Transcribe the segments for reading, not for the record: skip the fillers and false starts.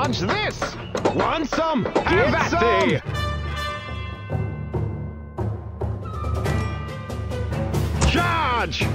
Charge this! Want some? Have Get at some! thee! Charge!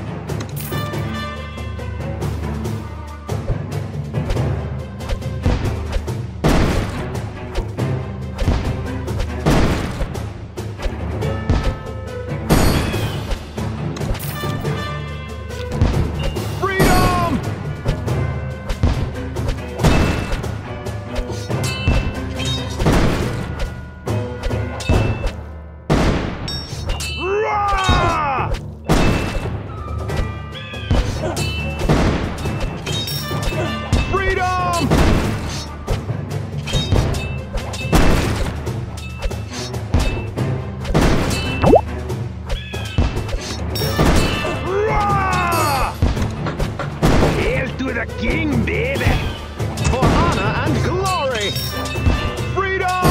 King, baby! For honor and glory! Freedom!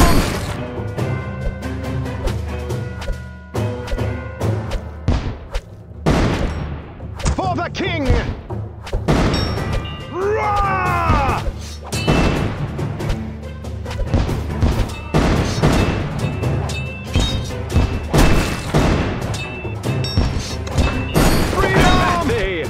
For the king! Rah! Freedom!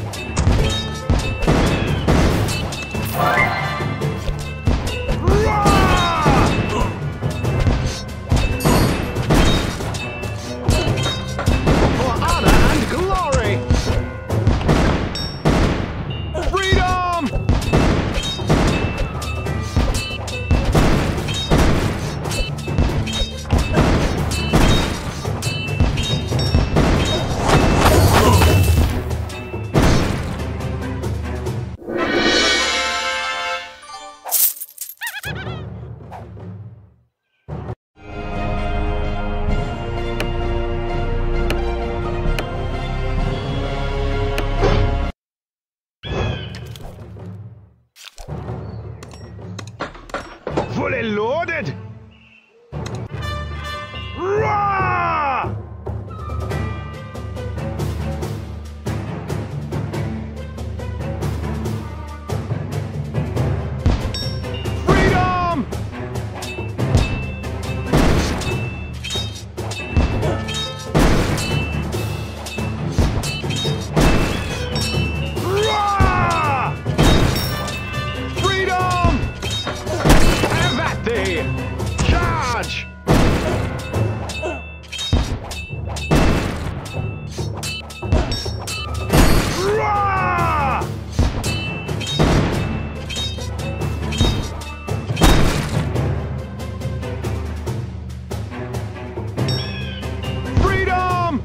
Fully loaded! Rah! Freedom! Rah! Freedom! Have at thee! Charge! Rah! Freedom!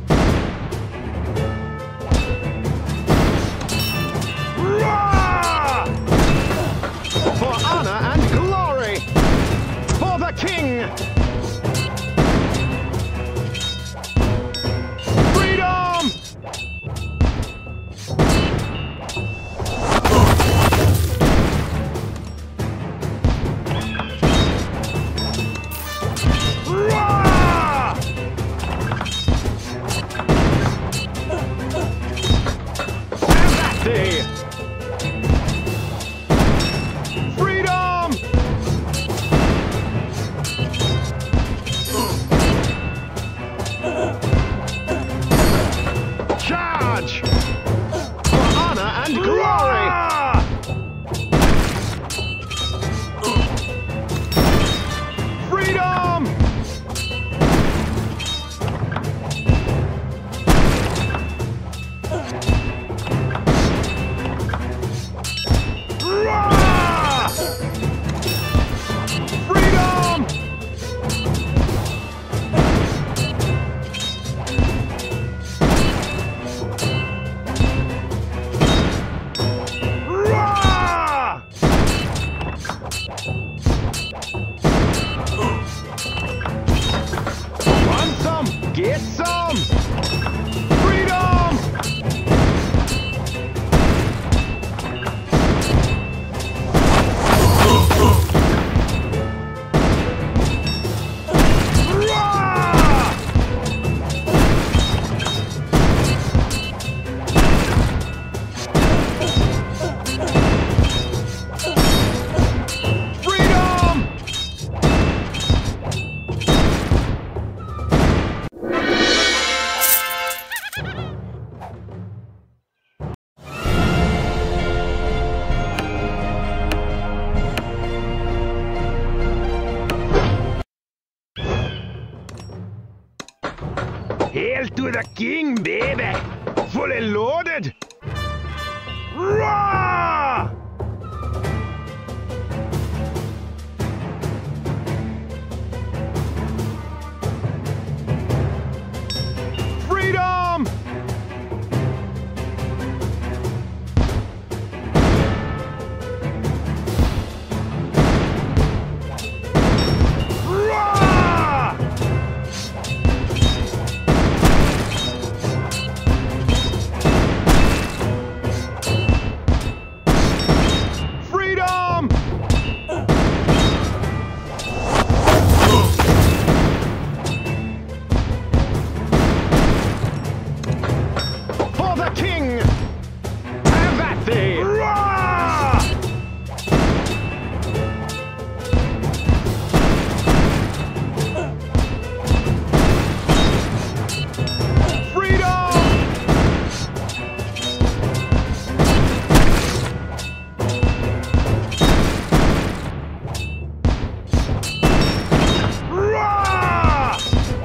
Rah! For honor and glory! For the king! Freedom! Rah! Have at thee! Freedom! Hail to the king, baby! Fully loaded! Roar! Freedom! Roar! Freedom! For the king! Have at thee! Roar! Freedom! Roar!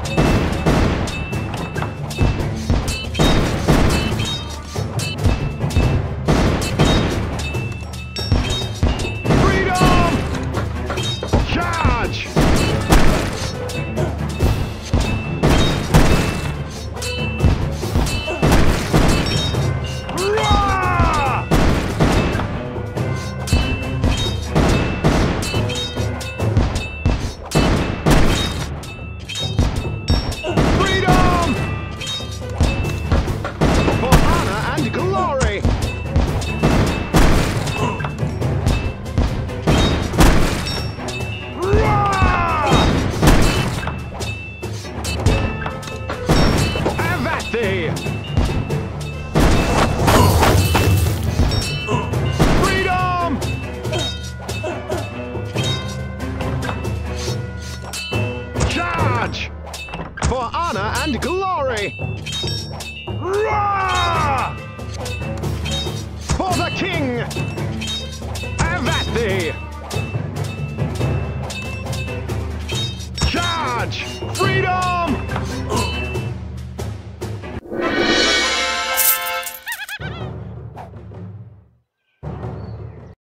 Freedom! Charge! Roar! Freedom! For honor and glory! Roar! Have at thee! Freedom! Charge! For honor and glory! Roar! For the king! Have at thee! Charge!